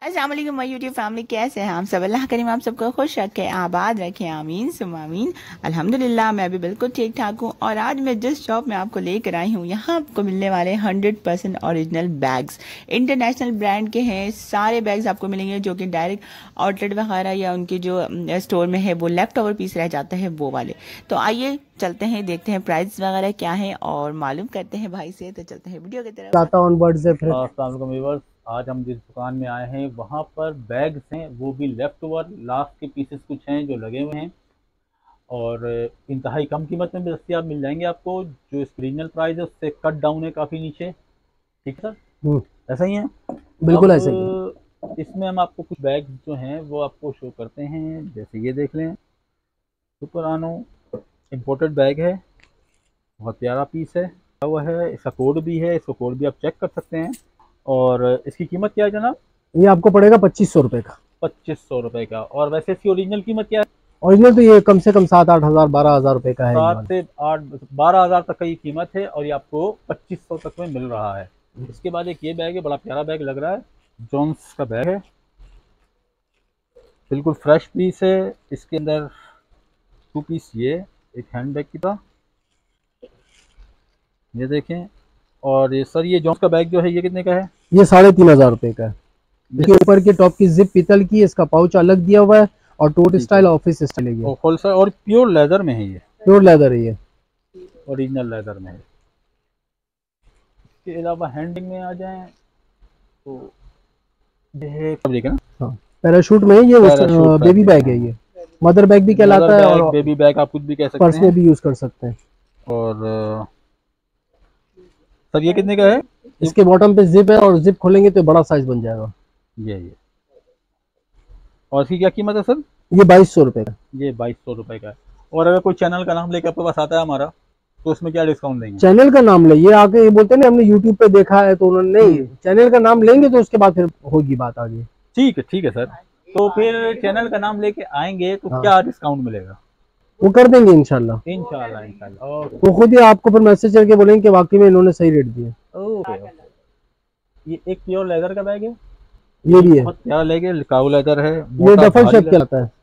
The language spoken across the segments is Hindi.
अस्सलाम वालेकुम माय यूट्यूब फैमिली, कैसे हैं आप सब। अल्लाह करीम आप सबको खुश रखे, आबाद रखे, आमीन सुम आमीन। अल्हम्दुलिल्लाह मैं भी बिल्कुल ठीक ठाक हूँ। और आज मैं जिस शॉप में आपको लेकर आई हूँ, यहाँ आपको मिलने वाले 100% ओरिजिनल बैग्स, इंटरनेशनल ब्रांड के हैं। सारे बैग्स आपको मिलेंगे जो कि डायरेक्ट आउटलेट वगैरह या उनके जो स्टोर में है वो लेफ्ट ओवर पीस रह जाता है वो वाले। तो आइए चलते हैं, देखते हैं प्राइस वगैरह क्या है और मालूम करते हैं भाई से। तो चलते हैं वीडियो की तरफ। अस्सलाम वालेकुम व्यूअर्स, आज हम जिस दुकान में आए हैं वहाँ पर बैग्स हैं, वो भी लेफ्ट ओवर लास्ट के पीसेस कुछ हैं जो लगे हुए हैं और इंतहाई कम कीमत में भी दस्तियाब मिल जाएंगे आपको। जो इस ओरिजिनल प्राइस है उससे कट डाउन है काफ़ी नीचे। ठीक है सर, ऐसा ही है बिल्कुल ऐसे ही है। इसमें हम आपको कुछ बैग्स जो हैं वो आपको शो करते हैं। जैसे ये देख लें, सुपर आनो इम्पोर्टेड बैग है, बहुत प्यारा पीस है हुआ है। इसका कोड भी है, इसका कोड भी आप चेक कर सकते हैं। और इसकी कीमत क्या है जनाब? ये आपको पड़ेगा 2500 रुपये का। 2500 रुपये का। और वैसे इसकी ओरिजिनल कीमत क्या है? ओरिजिनल तो ये कम से कम 7-8 हज़ार 12 हज़ार रुपये का है। 7 से 8 12 हज़ार तक का ये कीमत है और ये आपको 2500 तक में मिल रहा है। इसके बाद एक ये बैग है, बड़ा प्यारा बैग लग रहा है, जॉन्स का बैग है, बिल्कुल फ्रेश पीस है। इसके अंदर 2 पीस ये एक हैंड बैग की तरह, ये देखें। और ये सर, ये जॉन्स का बैग जो है ये कितने का है? ये 3500 रुपये का है। इसके ऊपर की टॉप की जिप पीतल की, इसका पाउच अलग दिया हुआ है और टोट स्टाइल ऑफिस स्टाइल है। ये होल सर, और प्योर लेदर में है, ये प्योर लेदर है, ये ओरिजिनल लेदर में है। इसके अलावा हैंडिंग में आ जाएं तो ये ना, हाँ पैराशूट में ये बेबी बैग है। ये मदर बैग भी कहलाता है और बेबी बैग आप कुछ भी कह सकते पर्स हैं, में भी यूज कर सकते हैं। और सर ये कितने का है? इसके बॉटम पे जिप है और जिप खोलेंगे तो बड़ा साइज बन जाएगा। ये और इसकी क्या कीमत है सर? ये 2200 रुपये का। ये 2200 रुपये का है। और अगर कोई चैनल का नाम लेकर आपके पास आता है हमारा, तो उसमें क्या डिस्काउंट देंगे? चैनल का नाम ले, ये आके ये बोलते हैं ना हमने यूट्यूब पे देखा है तो उन्होंने, नहीं चैनल का नाम लेंगे तो उसके बाद फिर होगी बात आगे। ठीक है सर। तो फिर चैनल का नाम लेके आएंगे तो क्या डिस्काउंट मिलेगा? वो कर देंगे इंशाल्लाह। इंशाल्लाह। वो खुद ही आपको फिर मैसेज करके बोलेंगे कि वाकई में इन्होंने सही रेट दिए। ओके। ये एक प्योर लेदर का बैग है, ये भी है, बहुत प्यारा बैग है, काऊ लेदर है, ये डफल शेप कहलाता है।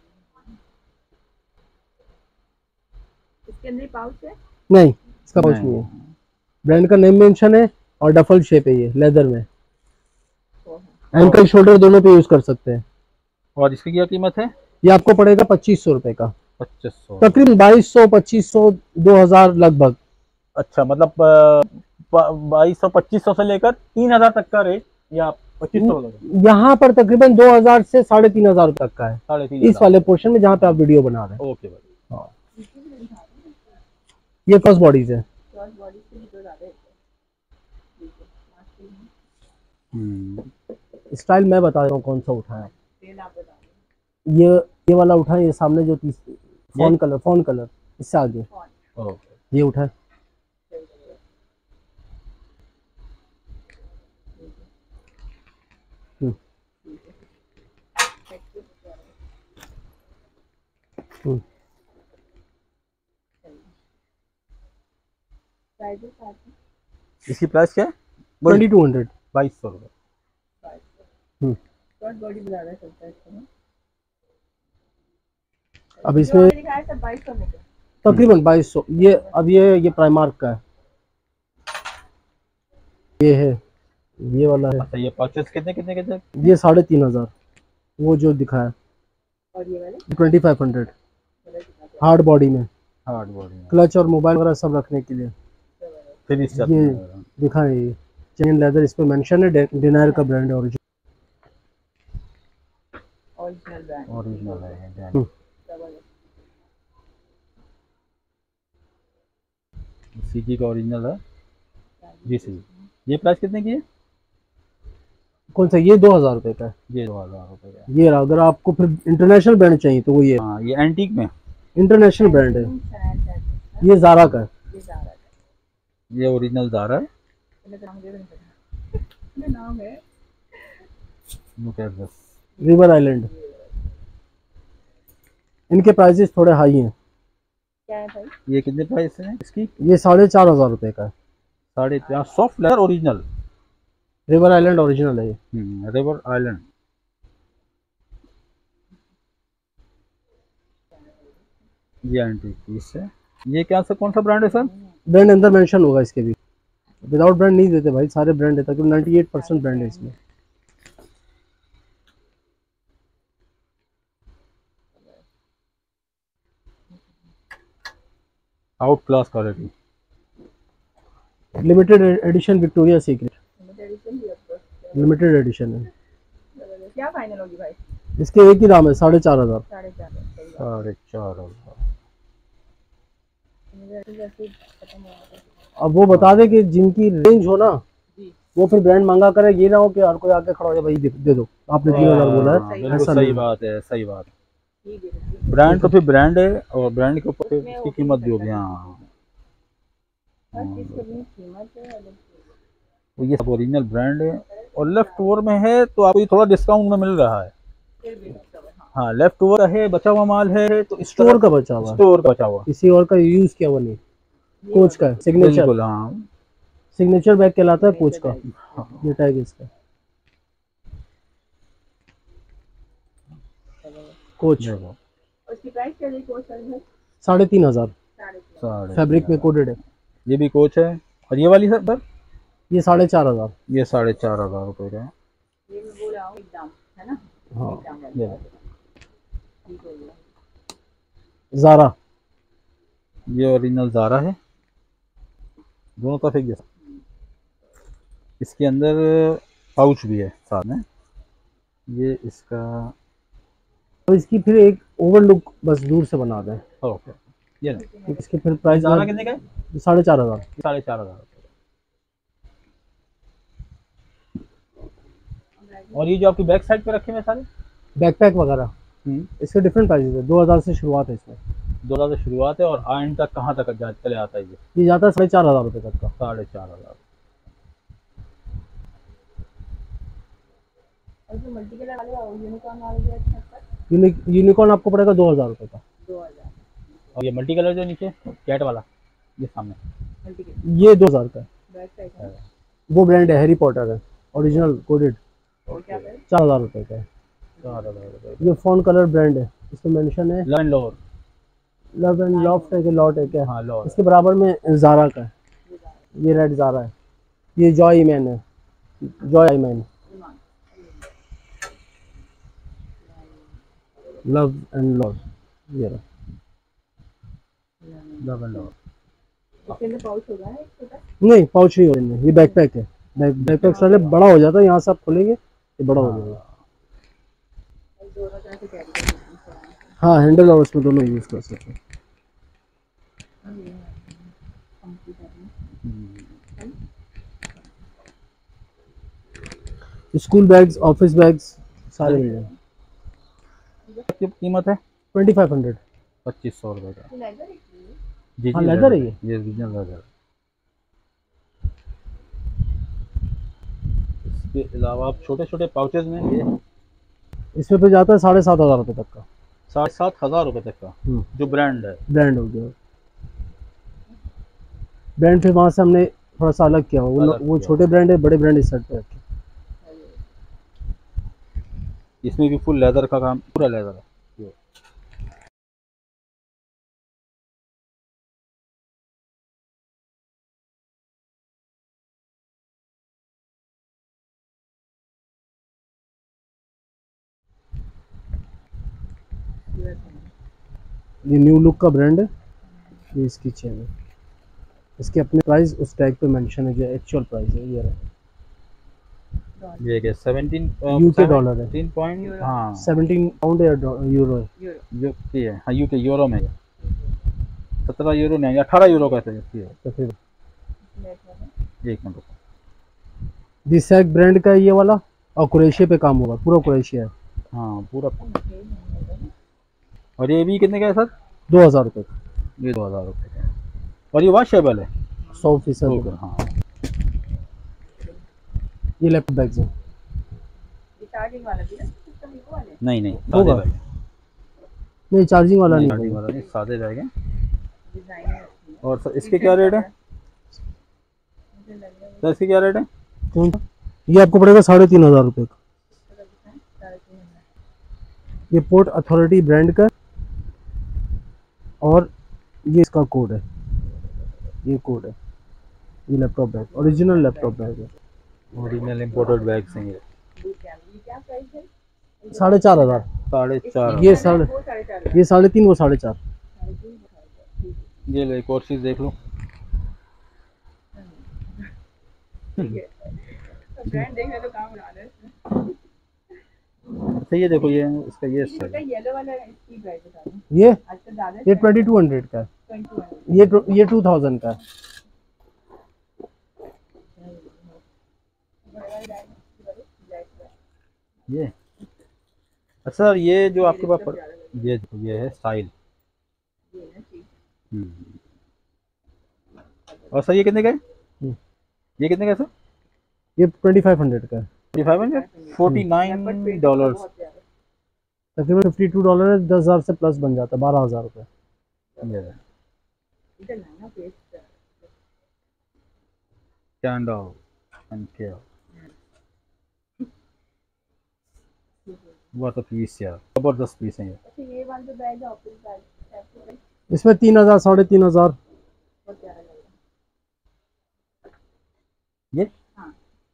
इसके अंदर पाउच है? नहीं, इसका पाउच नहीं है। ब्रांड का नेम मेंशन है और डफल शेप है, ये लेदर में, एंकल शोल्डर दोनों पे यूज कर सकते हैं। और इसकी क्या कीमत है? ये आपको पड़ेगा 2500 रुपए का। 2500, तकरीबन 2200 2500 2000 लगभग। अच्छा, मतलब 2200 2500 से लेकर 3000 तक का रेट, या 2500 यहाँ पर तकरीबन 2000 से 3500 तक का है, 3500 इस वाले पोर्शन में जहाँ पे आप वीडियो बना रहे हैं। ओके भाई। हाँ, ये क्रॉस बॉडीज है। स्टाइल मैं बता रहा हूँ कौन सा उठाया। ये वाला उठाए, ये सामने जो फोन कलर इससे आगे ये उठाए। इसकी प्राइस क्या है? 2200। 2200 रुपये। अब इसमें तकरीबन 2200। ये अब ये प्राइमार्क का है, ये है, ये वाला है। अच्छा, ये परचेस कितने कितने? ये 3500, वो जो दिखाया। और ये वाले 2500 हार्ड बॉडी में, क्लच और मोबाइल वगैरह सब रखने के लिए। ये दिखाएं, ये चेन लेदर, इस पे मेंशन है, डिनायर का ब्रांड है, ओरिजिनल है। सीजी का ओरिजिनल है जी सही। ये प्राइस कितने की है? कौन सा? ये 2000 रुपये का है। ये 2000 रुपये का। ये अगर आपको फिर इंटरनेशनल ब्रांड चाहिए तो वो ये, हाँ, ये एंटीक में इंटरनेशनल ब्रांड है। ये ज़ारा का है, ये ओरिजिनल ज़ारा है। River island. इनके प्राइसेस थोड़े हाई हैं। क्या है भाई? ये कितने प्राइस है इसकी? ये 4500 रुपये का है। 4.5 soft leather original, river island original है ये। रिवर आइलैंड ये एंटीक पीस है। ये क्या सर, कौन सा ब्रांड है सर? ब्रांड अंदर मेंशन होगा इसके भी, विदाउट ब्रांड नहीं देते भाई, सारे ब्रांड देता क्योंकि 98% ब्रांड है इसमें। Out class quality. Limited edition Victoria secret, limited edition है। क्या फाइनल होगी भाई? इसके एक ही दाम है 4,500। 4,500। अब वो बता दे कि जिनकी रेंज हो ना वो फिर ब्रांड मांगा करे, ये ना हो कि हर कोई आके खड़ा हो जाए भाई दे दो, आपने 3,000 बोला है। बिल्कुल ऐसा सही नहीं। बात है, सही बात है। ब्रांड तो फिर ब्रांड है, और ब्रांड के ऊपर उसकी कीमत भी होगी। हाँ, तो ये सब ओरिजिनल ब्रांड है। और लेफ्ट ओवर में है तो आपको ये थोड़ा डिस्काउंट में मिल रहा है। हाँ, लेफ्ट ओवर है, बचा हुआ माल है, तो स्टोर का बचा हुआ, स्टोर का बचा हुआ, किसी और का यूज किया हुआ नहीं। कोच का सिग्नेचर, बिल्कुल हाँ, सिग्नेचर बैग कहलाता है कोच का। ये टैग इसका कोच। उसकी प्राइस क्या है कोच का? 3,500 फैब्रिक में कोटेड है। ये भी कोच है। और ये वाली सर? ये 4,500। ये 4,500 रुपये का है। ये मैं बोल रहा हूँ एकदम, है ना? हाँ, ये ज़ारा, ये ओरिजिनल ज़ारा है, दोनों तरफ एक जैसा। इसके अंदर पाउच भी है साथ में। ये इसका, तो इसकी फिर एक ओवरलुक बस दूर से बना दें। ओके, ये ना इसके फिर प्राइस ज़ारा कितने का है? 4,500। 4,500। और ये जो आपकी बैक साइड पे रखे हुए सारे बैकपैक वगैरह, इसके डिफरेंट प्राइसेस है। 2,000 से शुरुआत है इसमें। 2,000 से शुरुआत है, और एंड तक कहाँ तक चले आता है ये? ये जाता है 4,500 रुपये तक का। 4,500। और जो मल्टी कलर वाले यूनिकॉर्न वाले भी अच्छे हैं। यूनिकॉर्न आपको पड़ेगा 2,000 रुपये का। 2000 और ये मल्टी कलर जो नीचे कैट वाला, ये सामने, मल्टी कलर ये 2,000 का है। बैक साइड है। वो ब्रांड है, हैरी पॉटर है, ओरिजिनल कोडेड। और क्या है? 4,000 रुपये का है। 4,000 रुपये। ये फोन कलर ब्रांड है, इसमें मेंशन है love and lower. Love and loft है कि लॉट है क्या? हाँ, लोअर। इसके बराबर में ज़ारा का है, ये रेड ज़ारा है। ये जॉय मैन है, joy man, love and lot. ये रहा। Love and lower. इसके अंदर पाउच होगा एक छोटा। नहीं पाउच नहीं होगा, ये बैकपैक है। बैकपैक साले बड़ा हो जाता है, यहाँ से आप खोलेंगे ये बड़ा हो जाएगा। दोनों तरह से कैरी कर सकते हैं। हाँ, हैंडल और उसमें दोनों यूज़ कर सकते हैं। स्कूल बैग्स, ऑफिस बैग्स सारे मिल जाएंगे। की कीमत है 2,500। 2,500 रुपये का। ये लेदर है कि? जी हाँ, जी, लेदर है ये। ये ओरिजिनल लेदर। इसके अलावा आप छोटे छोटे पाउचेज में ये इसमें पे जाता है 7,500 रुपये तक का। 7,500 रुपये तक का, जो ब्रांड है। ब्रांड हो गया, ब्रांड फिर वहाँ से हमने थोड़ा सा अलग किया हुआ। वो छोटे ब्रांड है, बड़े ब्रांड इस साइड पे रखे। इसमें भी फुल लेदर का काम, पूरा लेदर है। ये न्यू लुक का ब्रांड है। ये इसकी चेन है, इसके अपने प्राइस उस टैग पे मेंशन है, जो एक्चुअल प्राइस है ये रहा। ये क्या 17 यूके डॉलर है, 3 पॉइंट, हाँ 17 पाउंड या यूरो है। यूके है, हाँ यूके यूरो में 17 यूरो नहीं, 18 यूरो का है। तो फिर एक मिनट, दिसैक ब्रांड का है ये वाला, और क्रोएशिया पे काम होगा, पूरा क्रोएशिया है। हाँ पूरा। और ये भी कितने का है सर? 2,000 रुपये का। ये 2,000 रुपये का। और ये वॉशेबल है 100%। हाँ। ये लैपटॉप बैग्स है। ये चार्जिंग वाला भी है, सिस्टम इको वाले? नहीं नहीं, होगा। सादे बैग है। नहीं चार्जिंग वाला नहीं चार्जिंग है। वाला नहीं, सादे बैग है। डिजाइन है अच्छी। और सर इसके क्या रेट है? सर इसके क्या रेट है? कौन सा? ये आपको पड़ेगा 3,500 रुपये का। ये पोर्ट अथॉरिटी ब्रांड का, और ये इसका कोड है, ये कोड है, ये laptop bag, original laptop bag है, ओरिजिनल इंपोर्टेड बैग हैं ये। 4,500। 4,500। ये 3.5 वो 4.5। ये लो एक और चीज़ देख लो। ब्रांड देखने तो काम बना रहे हैं। अच्छा ये देखो, ये इसका ये येलो वाला इसकी प्राइस बता दो। ये आजकल ज्यादा ये 2200 का है, 2100। ये 2000 का है। ये अच्छा, ये जो आपके पास ये है स्टाइल। और सर ये कितने का है? ये कितने का है सर? ये 2500 का है। 2500, $49। तकरीबन $52 है, 10,000 से प्लस बन जाता है, 12,000 रुपये। बहुत पीस यार, जबरदस्त पीस है ये। ये वाला जो बैग है ऑफिस बैग, इसमें 3,000 3,500। ये हाँ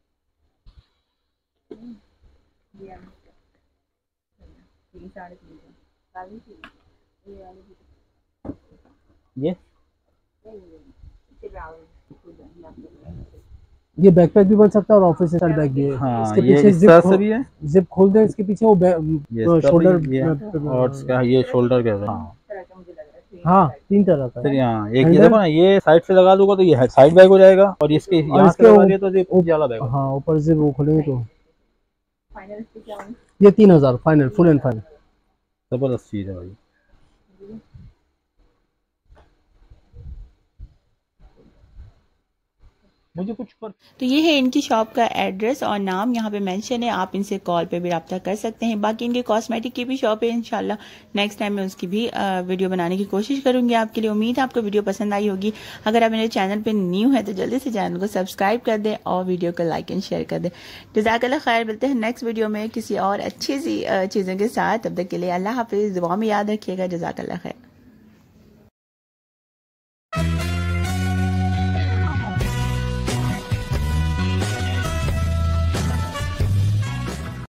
ये बैकपैक भी बन सकता है और ऑफिस स्टाइल बैग भी है। हाँ, इसके ये पीछे इस तरह से भी है। जिप खोल दें इसके पीछे, वो शोल्डर और इसका ये शोल्डर का। हाँ हाँ 3 तरह का फिर यहाँ एक ये देखो ना, ये साइड से लगा दूंगा तो ये साइड बैग हो जाएगा, और इसके यहाँ से लगा दिया तो ये उजाला बैग। हाँ ऊपर से वो खोलेंगे तो ये 3,000 फाइनल, फुल एंड फाइनल। जबरदस्त चीज़ है भाई। मुझे कुछ पर तो ये है इनकी शॉप का एड्रेस और नाम यहाँ पे मेंशन है। आप इनसे कॉल पे भी रब्ता कर सकते हैं। बाकी इनके कॉस्मेटिक की भी शॉप है। इंशाल्लाह नेक्स्ट टाइम मैं उसकी भी वीडियो बनाने की कोशिश करूंगी आपके लिए। उम्मीद है आपको वीडियो पसंद आई होगी। अगर आप मेरे चैनल पे न्यू है तो जल्दी से चैनल को सब्सक्राइब कर दें और वीडियो को लाइक एंड शेयर कर दें। जज़ाकल्लाह खैर। मिलते हैं नेक्स्ट वीडियो में किसी और अच्छी सी चीज़ों के साथ। तब तक के लिए अल्लाह हाफिज़। दुआ में याद रखिएगा। जज़ाकल्लाह खैर।